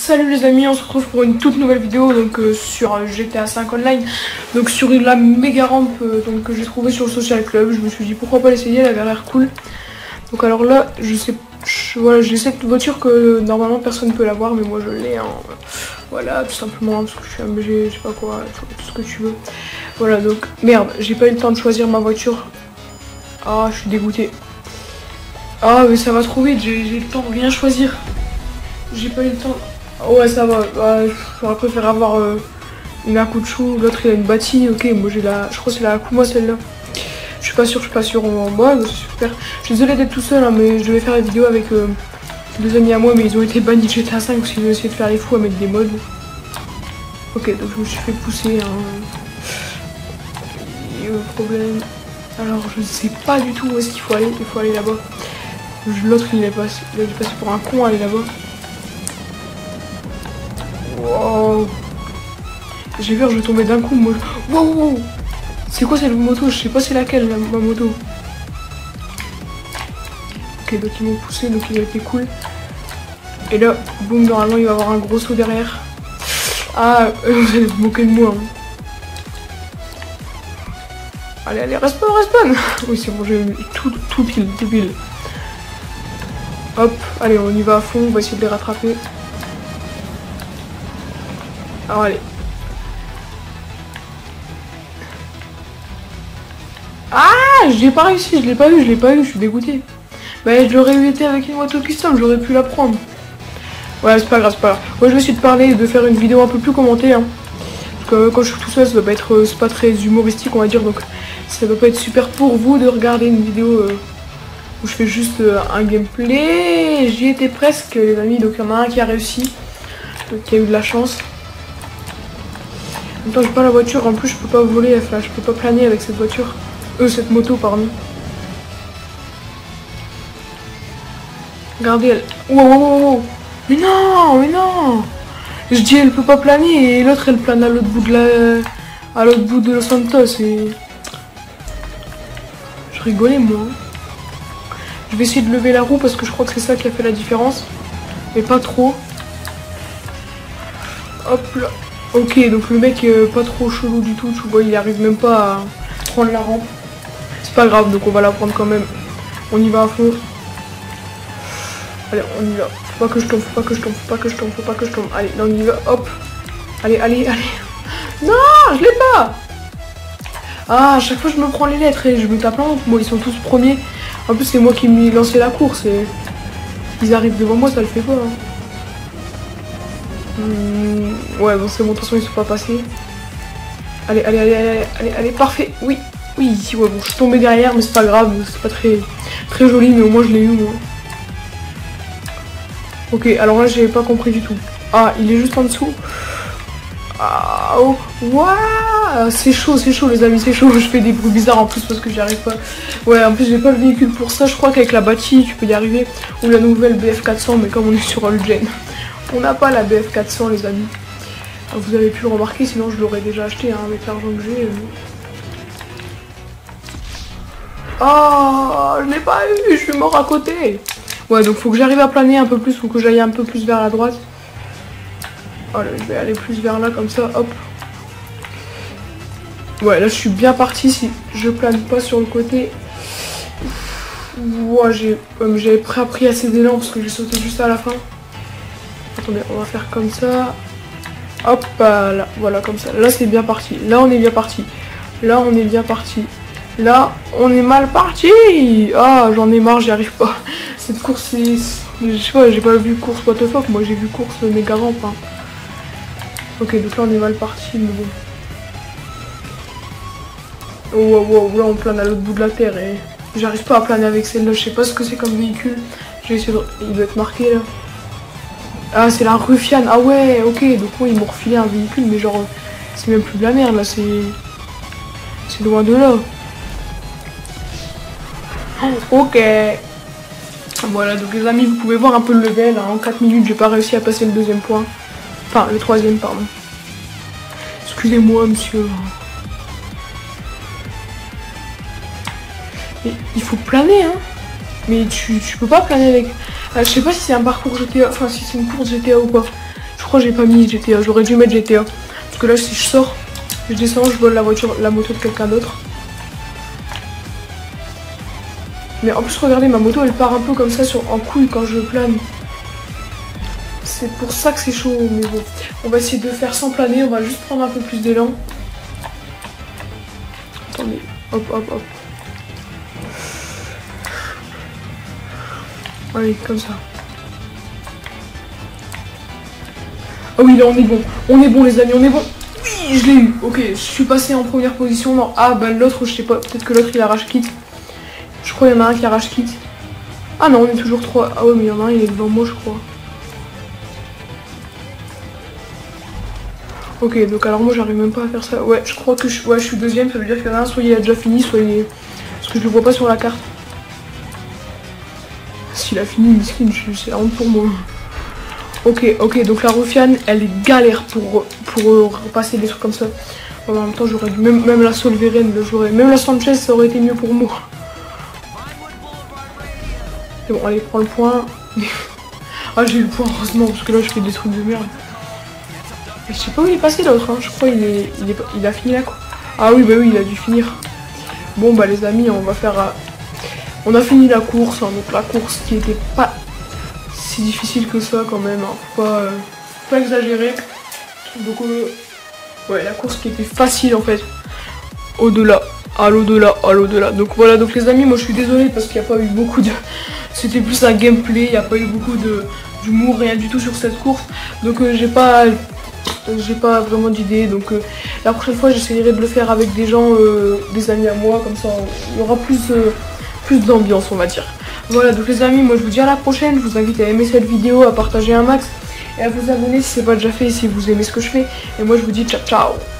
Salut les amis, on se retrouve pour une toute nouvelle vidéo donc sur GTA 5 Online, donc sur la méga rampe donc que j'ai trouvée sur le Social Club. Je me suis dit pourquoi pas l'essayer, elle avait l'air cool. Donc alors là, voilà, j'ai cette voiture que normalement personne ne peut l'avoir, mais moi je l'ai, hein. Voilà, tout simplement parce que je suis un BG, je sais pas quoi, tout ce que tu veux. Voilà, donc merde, j'ai pas eu le temps de choisir ma voiture. Ah, je suis dégoûté. Ah mais ça va trop vite, j'ai le temps de rien choisir. J'ai pas eu le temps. Ouais, ça va. J'aurais préféré avoir une Akuchu. L'autre il a une Bati. Ok, moi j'ai la. Je crois que c'est la Akuma celle-là. Je suis pas sûr. Moi, c'est super. Je suis désolée d'être tout seul, hein, mais je devais faire la vidéo avec deux amis à moi, mais ils ont été bannis de GTA 5 parce qu'ils ont essayé de faire les fous à mettre des mods. Ok, donc je me suis fait pousser. Et le problème. Alors, je sais pas du tout où est-ce qu'il faut aller. Il faut aller là-bas. L'autre il est passé pour un con aller là-bas. Wow. J'ai peur, je vais tomber d'un coup. Moi. Wow. C'est quoi cette moto? Je sais pas c'est laquelle ma moto. Ok, donc ils m'ont poussé, donc il a été cool. Et là, boum, normalement il va y avoir un gros saut derrière. Ah, vous allez vous moquer de moi. Hein. Allez, respawn. Oui, c'est bon, j'ai eu tout pile. Hop, allez, on y va à fond, on va essayer de les rattraper. Alors allez. Ah, je l'ai pas réussi, je l'ai pas eu, je suis dégoûté. Bah, je l'aurais eu été avec une moto custom, j'aurais pu la prendre. Ouais, c'est pas grave. Moi, je vais essayer de parler et de faire une vidéo un peu plus commentée. Hein. Parce que quand je suis tout seul, ça va pas être, c'est pas très humoristique, on va dire. Donc, ça va pas être super pour vous de regarder une vidéo où je fais juste un gameplay. J'y étais presque, les amis. Donc, il y en a un qui a réussi, donc, qui a eu de la chance. En même temps, j'ai pas la voiture, en plus je peux pas voler, enfin je peux pas planer avec cette voiture. Cette moto, pardon. Regardez, elle. Wow. Mais non. Je dis elle peut pas planer et l'autre elle plane à l'autre bout de Los Santos et. Je rigolais moi. Je vais essayer de lever la roue parce que je crois que c'est ça qui a fait la différence. Mais pas trop. Hop là. Ok, donc le mec est pas trop chelou du tout, tu vois, il arrive même pas à prendre la rampe. C'est pas grave, donc on va la prendre quand même. On y va à fond. Allez, on y va. Faut pas que je tombe. Allez, là on y va, hop. Allez. Non, je l'ai pas. Ah, à chaque fois je me prends les lettres et je me tape en. Moi, ils sont tous premiers. En plus, c'est moi qui m'ai lancé la course et ils arrivent devant moi, ça le fait pas. Hein. Ouais, bon, c'est bon, de toute façon, ils sont pas passés. Allez, parfait. Oui, ouais, bon, je suis tombée derrière, mais c'est pas grave, c'est pas très joli, mais au moins je l'ai eu, moi. Ok, alors là, j'ai pas compris du tout. Ah, il est juste en dessous. Ah, oh, waouh, c'est chaud, les amis, c'est chaud. Je fais des bruits bizarres en plus parce que j'y arrive pas. Ouais, en plus, j'ai pas le véhicule pour ça. Je crois qu'avec la Bati, tu peux y arriver. Ou la nouvelle BF400, mais comme on est sur All-Gen. On n'a pas la BF400 les amis. Vous avez pu le remarquer, sinon je l'aurais déjà acheté hein, avec l'argent que j'ai. Oh, je l'ai pas eu, je suis mort à côté. Ouais, donc faut que j'arrive à planer un peu plus, faut que j'aille un peu plus vers la droite. Voilà, je vais aller plus vers là comme ça, hop. Ouais, là je suis bien parti si je plane pas sur le côté. Ouais, j'avais pris assez d'élan parce que j'ai sauté juste à la fin. Attendez, on va faire comme ça. Hop là, voilà comme ça. Là c'est bien parti. Là on est bien parti. Là on est mal parti. Ah j'en ai marre, j'y arrive pas. Cette course c'est. Je sais pas, j'ai pas vu course what the fuck, moi j'ai vu course méga rampe. Hein. Ok donc là on est mal parti, mais bon. Oh wow, là on plane à l'autre bout de la terre et j'arrive pas à planer avec celle-là, je sais pas ce que c'est comme véhicule. Je vais essayer de. Il doit être marqué là. Ah c'est la Ruffian, ah ouais ok, donc moi ils m'ont refilé un véhicule mais genre c'est même plus de la merde là, c'est loin de là. Ok. Voilà donc les amis vous pouvez voir un peu le level, hein. En 4 minutes j'ai pas réussi à passer le deuxième point. Enfin le troisième pardon. Excusez-moi monsieur. Mais il faut planer hein. Mais tu peux pas planer avec. Je sais pas si c'est un parcours GTA, enfin si c'est une course GTA ou pas. Je crois que j'ai pas mis GTA, j'aurais dû mettre GTA. Parce que là si je sors, je descends, je vole la voiture, la moto de quelqu'un d'autre. Mais en plus regardez, ma moto elle part un peu comme ça en couille quand je plane. C'est pour ça que c'est chaud, mais bon. On va essayer de faire sans planer, on va juste prendre un peu plus d'élan. Attendez, hop hop hop. Allez, comme ça. Ah oui, là on est bon. On est bon les amis, on est bon. Oui, je l'ai eu. Ok, je suis passé en première position. Non, ah bah l'autre, je sais pas. Peut-être que l'autre il arrache quitte. Je crois qu'il y en a un qui arrache quitte. Ah non, on est toujours 3. Ah ouais, mais il y en a un, il est devant moi, je crois. Ok, donc alors moi j'arrive même pas à faire ça. Ouais, je crois que je suis deuxième, ça veut dire qu'il y en a un, soit il a déjà fini, soit il est... Parce que je le vois pas sur la carte. S'il a fini, miskin, c'est la honte pour moi. Ok, donc la Rufiane, elle est galère pour repasser des trucs comme ça. En même temps, j'aurais dû, même la Solveren, même la Sanchez, ça aurait été mieux pour moi. C'est bon, allez, prends le point. Ah, j'ai eu le point, heureusement, parce que là, je fais des trucs de merde. Je sais pas où il est passé l'autre, hein. Je crois qu'il a fini la course. Ah oui, bah oui, il a dû finir. Bon, bah les amis, on va faire... On a fini la course, hein, donc la course qui était pas si difficile que ça quand même, hein. Faut pas exagérer. Donc, ouais, la course qui était facile en fait. Au-delà, à l'au-delà, à l'au-delà. Donc voilà, donc les amis, moi je suis désolée parce qu'il n'y a pas eu beaucoup de... C'était plus un gameplay, il n'y a pas eu beaucoup d'humour, rien du tout sur cette course. Donc j'ai pas vraiment d'idée, donc la prochaine fois j'essaierai de le faire avec des gens, des amis à moi, comme ça il y aura plus d'ambiance on va dire. Voilà, donc les amis, moi je vous dis à la prochaine, je vous invite à aimer cette vidéo, à partager un max et à vous abonner si c'est pas déjà fait, si vous aimez ce que je fais, et moi je vous dis ciao ciao.